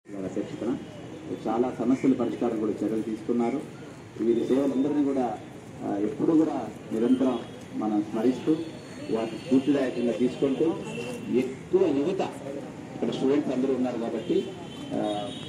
అధ్యక్షతన చాలా సమస్యల పరిష్కారం కూడా చర్యలు తీసుకున్నారు. వీరి సేవలందరినీ కూడా ఎప్పుడు కూడా నిరంతరం మనం స్మరిస్తూ వాటిని స్ఫూర్తిదాయకంగా తీసుకుంటూ ఎక్కువ యువత ఇక్కడ స్టూడెంట్స్ అందరూ ఉన్నారు కాబట్టి